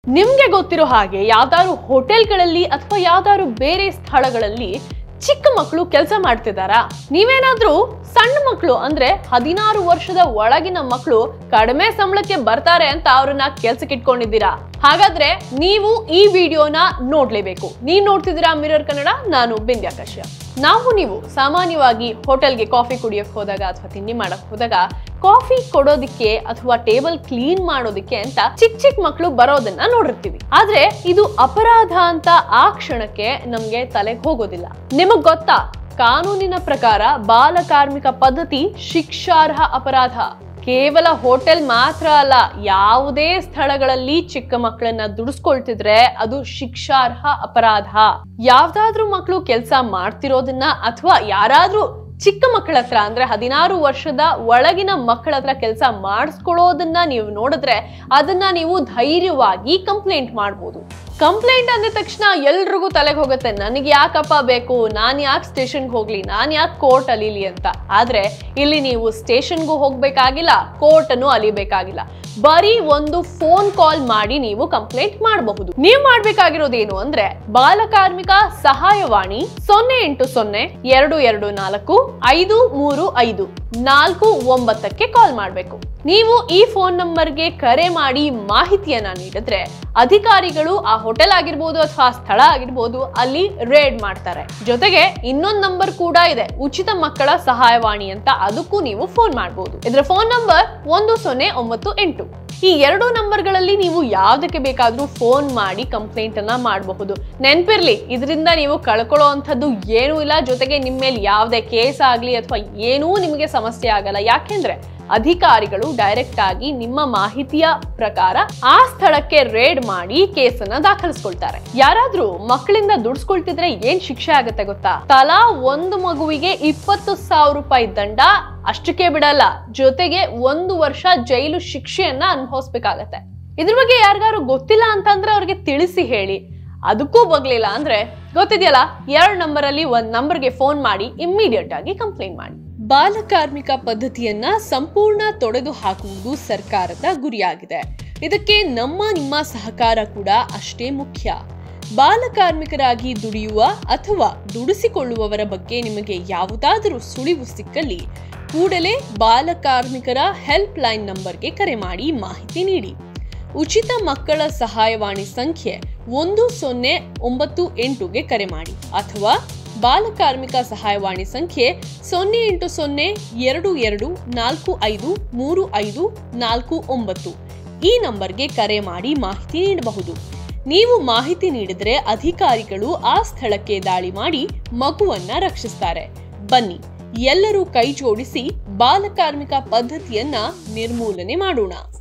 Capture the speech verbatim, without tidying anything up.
ನಿಮ್ಗೆ ಗೊತ್ತಿರೋ ಹಾಗೆ ಯಾವ್ದಾದ್ರು ಹೋಟೆಲ್ಗಳಲ್ಲಿ ಅಥವಾ ಯಾವ್ದಾದ್ರು ಬೇರೆ ಸ್ಥಳಗಳಲ್ಲಿ ಚಿಕ್ಕ ಮಕ್ಕಳು ಕೆಲಸ ಮಾಡ್ತಿದಾರಾ? ನೀವೇನಾದ್ರೂ ಸಣ್ಣ ಮಕ್ಕಳು ಅಂದ್ರೆ ಹದಿನಾರು ವರ್ಷದ ಒಳಗಿನ ಮಕ್ಕಳು ಕಡಿಮೆ ಸಂಬಳಕ್ಕೆ ಬರ್ತಾರೆ ಅಂತ ಅವ್ರನ್ನ ಕೆಲ್ಸಕ್ಕೆ ಇಟ್ಕೊಂಡಿದ್ದೀರಾ? ಹಾಗಾದ್ರೆ ನೀವು ಈ ವಿಡಿಯೋನ ನೋಡ್ಲೇಬೇಕು. ನೀವ್ ನೋಡ್ತಿದ್ದೀರಾ ಮಿರರ್ ಕನ್ನಡ, ನಾನು ಬಿಂದ್ಯಾ ಕಶ್ಯಪ್. ನಾವು ನೀವು ಸಾಮಾನ್ಯವಾಗಿ ಹೋಟೆಲ್ಗೆ ಕಾಫಿ ಕುಡಿಯಕ್ ಹೋದಾಗ ಅಥವಾ ತಿಂಡಿ ಮಾಡಕ್ ಹೋದಾಗ ಕಾಫಿ ಕೊಡೋದಿಕ್ಕೆ ಅಥವಾ ಟೇಬಲ್ ಕ್ಲೀನ್ ಮಾಡೋದಿಕ್ಕೆ ಅಂತ ಚಿಕ್ಕ ಚಿಕ್ಕ ಮಕ್ಕಳು ಬರೋದನ್ನ ನೋಡಿರ್ತೀವಿ. ಆದ್ರೆ ಇದು ಅಪರಾಧ ಅಂತ ಆ ಕ್ಷಣಕ್ಕೆ ನಮ್ಗೆ ತಲೆಗೆ ಹೋಗೋದಿಲ್ಲ. ನಿಮಗ್ ಗೊತ್ತಾ, ಕಾನೂನಿನ ಪ್ರಕಾರ ಬಾಲ ಕಾರ್ಮಿಕ ಪದ್ಧತಿ ಶಿಕ್ಷಾರ್ಹ ಅಪರಾಧ. ಕೇವಲ ಹೋಟೆಲ್ ಮಾತ್ರ ಅಲ್ಲ, ಯಾವುದೇ ಸ್ಥಳಗಳಲ್ಲಿ ಚಿಕ್ಕ ಮಕ್ಕಳನ್ನ ದುಡಿಸ್ಕೊಳ್ತಿದ್ರೆ ಅದು ಶಿಕ್ಷಾರ್ಹ ಅಪರಾಧ. ಯಾವ್ದಾದ್ರೂ ಮಕ್ಕಳು ಕೆಲಸ ಮಾಡ್ತಿರೋದನ್ನ ಅಥವಾ ಯಾರಾದ್ರೂ ಚಿಕ್ಕ ಮಕ್ಕಳ ಹತ್ರ ಅಂದ್ರೆ ಹದಿನಾರು ವರ್ಷದ ಒಳಗಿನ ಮಕ್ಕಳ ಹತ್ರ ಕೆಲಸ ಮಾಡಿಸ್ಕೊಳ್ಳೋದನ್ನ ನೀವು ನೋಡಿದ್ರೆ ಅದನ್ನ ನೀವು ಧೈರ್ಯವಾಗಿ ಕಂಪ್ಲೇಂಟ್ ಮಾಡ್ಬೋದು. ಕಂಪ್ಲೇಂಟ್ ಅಂದ ತಕ್ಷಣ ಎಲ್ರಿಗೂ ತಲೆಗೆ ಹೋಗುತ್ತೆ, ನನಗೆ ಯಾಕಪ್ಪ ಬೇಕು, ನಾನ್ ಯಾಕೆ ಸ್ಟೇಷನ್ಗೆ ಹೋಗ್ಲಿ, ನಾನ್ ಯಾಕೆ ಕೋರ್ಟ್ ಅಲಿಲಿ ಅಂತ. ಆದ್ರೆ ಇಲ್ಲಿ ನೀವು ಸ್ಟೇಷನ್ಗೂ ಹೋಗ್ಬೇಕಾಗಿಲ್ಲ, ಕೋರ್ಟ್ ಅನ್ನು ಅಲಿಬೇಕಾಗಿಲ್ಲ. ಬರೀ ಒಂದು ಫೋನ್ ಕಾಲ್ ಮಾಡಿ ನೀವು ಕಂಪ್ಲೇಂಟ್ ಮಾಡಬಹುದು. ನೀವು ಮಾಡ್ಬೇಕಾಗಿರೋದೇನು ಅಂದ್ರೆ ಬಾಲ ಕಾರ್ಮಿಕ ಸಹಾಯವಾಣಿ ಸೊನ್ನೆ ಎಂಟು ಸೊನ್ನೆ ಎರಡು ಎರಡು ನಾಲ್ಕು ಐದು ಮೂರು ಐದು ನಾಲ್ಕು ಒಂಬತ್ತಕ್ಕೆ ಕಾಲ್ ಮಾಡಬೇಕು. ನೀವು ಈ ಫೋನ್ ನಂಬರ್ಗೆ ಕರೆ ಮಾಡಿ ಮಾಹಿತಿಯನ್ನ ನೀಡಿದ್ರೆ ಅಧಿಕಾರಿಗಳು ಆ ಹೋಟೆಲ್ ಆಗಿರ್ಬೋದು ಅಥವಾ ಸ್ಥಳ ಆಗಿರ್ಬೋದು ಅಲ್ಲಿ ರೇಡ್ ಮಾಡ್ತಾರೆ. ಜೊತೆಗೆ ಇನ್ನೊಂದು ನಂಬರ್ ಕೂಡ ಇದೆ, ಉಚಿತ ಮಕ್ಕಳ ಸಹಾಯವಾಣಿ ಅಂತ, ಅದಕ್ಕೂ ನೀವು ಫೋನ್ ಮಾಡಬಹುದು. ಇದರ ಫೋನ್ ನಂಬರ್ ಒಂದು ಸೊನ್ನೆ ಒಂಬತ್ತು ಎಂಟು. ಈ ಎರಡು ನಂಬರ್ಗಳಲ್ಲಿ ನೀವು ಯಾವ್ದಕ್ಕೆ ಬೇಕಾದ್ರೂ ಫೋನ್ ಮಾಡಿ ಕಂಪ್ಲೇಂಟ್ ಅನ್ನ ಮಾಡಬಹುದು. ನೆನ್ಪಿರ್ಲಿ, ಇದರಿಂದ ನೀವು ಕಳ್ಕೊಳ್ಳೋ ಅಂಥದ್ದು ಏನೂ ಇಲ್ಲ. ಜೊತೆಗೆ ನಿಮ್ಮ ಮೇಲೆ ಯಾವುದೇ ಕೇಸ್ ಆಗ್ಲಿ ಅಥವಾ ಏನೂ ನಿಮಗೆ ಸಮಸ್ಯೆ ಆಗಲ್ಲ. ಯಾಕೆಂದ್ರೆ ಅಧಿಕಾರಿಗಳು ಡೈರೆಕ್ಟ್ ಆಗಿ ನಿಮ್ಮ ಮಾಹಿತಿಯ ಪ್ರಕಾರ ಆ ಸ್ಥಳಕ್ಕೆ ರೇಡ್ ಮಾಡಿ ಕೇಸನ್ನ ದಾಖಲಿಸ್ಕೊಳ್ತಾರೆ. ಯಾರಾದ್ರೂ ಮಕ್ಕಳಿಂದ ದುಡ್ಸ್ಕೊಳ್ತಿದ್ರೆ ಏನ್ ಶಿಕ್ಷೆ ಆಗುತ್ತೆ ಗೊತ್ತಾ? ತಲಾ ಒಂದು ಮಗುವಿಗೆ ಇಪ್ಪತ್ತು ಸಾವಿರ ರೂಪಾಯಿ ದಂಡ, ಅಷ್ಟಕ್ಕೆ ಬಿಡಲ್ಲ, ಜೊತೆಗೆ ಒಂದು ವರ್ಷ ಜೈಲು ಶಿಕ್ಷೆಯನ್ನ ಅನುಭವಿಸ್ಬೇಕಾಗತ್ತೆ. ಇದ್ರ ಬಗ್ಗೆ ಯಾರಿಗಾರು ಗೊತ್ತಿಲ್ಲ ಅಂತಂದ್ರೆ ಅವ್ರಿಗೆ ತಿಳಿಸಿ ಹೇಳಿ. ಅದಕ್ಕೂ ಬಗ್ಲಿಲ್ಲ ಅಂದ್ರೆ ಗೊತ್ತಿದೆಯಲ್ಲ, ಎರಡು ನಂಬರ್ ಅಲ್ಲಿ ಒಂದ್ ನಂಬರ್ಗೆ ಫೋನ್ ಮಾಡಿ ಇಮ್ಮಿಡಿಯೇಟ್ ಆಗಿ ಕಂಪ್ಲೇಂಟ್ ಮಾಡಿ. ಬಾಲ ಕಾರ್ಮಿಕ ಪದ್ಧತಿಯನ್ನ ಸಂಪೂರ್ಣ ತೊಡೆದು ಹಾಕುವುದು ಸರ್ಕಾರದ ಗುರಿಯಾಗಿದೆ. ಇದಕ್ಕೆ ನಮ್ಮ ನಿಮ್ಮ ಸಹಕಾರ ಕೂಡ ಅಷ್ಟೇ ಮುಖ್ಯ. ಬಾಲ ಕಾರ್ಮಿಕರಾಗಿ ದುಡಿಯುವ ಅಥವಾ ದುಡಿಸಿಕೊಳ್ಳುವವರ ಬಗ್ಗೆ ನಿಮಗೆ ಯಾವುದಾದರೂ ಸುಳಿವು ಸಿಕ್ಕಲ್ಲಿ ಕೂಡಲೇ ಬಾಲ ಕಾರ್ಮಿಕರ ಹೆಲ್ಪ್ ಲೈನ್ ನಂಬರ್ಗೆ ಕರೆ ಮಾಡಿ ಮಾಹಿತಿ ನೀಡಿ. ಉಚಿತ ಮಕ್ಕಳ ಸಹಾಯವಾಣಿ ಸಂಖ್ಯೆ ಒಂದು ಸೊನ್ನೆ ಒಂಬತ್ತು ಎಂಟುಗೆ ಕರೆ ಮಾಡಿ ಅಥವಾ ಬಾಲ ಕಾರ್ಮಿಕ ಸಹಾಯವಾಣಿ ಸಂಖ್ಯೆ ಸೊನ್ನೆ ಎಂಟು ಸೊನ್ನೆ ಎರಡು ಎರಡು ನಾಲ್ಕು ಐದು ಮೂರು ಐದು ನಾಲ್ಕು ಒಂಬತ್ತು ಈ ನಂಬರ್ಗೆ ಕರೆ ಮಾಡಿ ಮಾಹಿತಿ ನೀಡಬಹುದು. ನೀವು ಮಾಹಿತಿ ನೀಡಿದ್ರೆ ಅಧಿಕಾರಿಗಳು ಆ ಸ್ಥಳಕ್ಕೆ ದಾಳಿ ಮಾಡಿ ಮಗುವನ್ನ ರಕ್ಷಿಸ್ತಾರೆ. ಬನ್ನಿ, ಎಲ್ಲರೂ ಕೈ ಜೋಡಿಸಿ ಬಾಲ ಕಾರ್ಮಿಕ ಪದ್ಧತಿಯನ್ನ ನಿರ್ಮೂಲನೆ ಮಾಡೋಣ.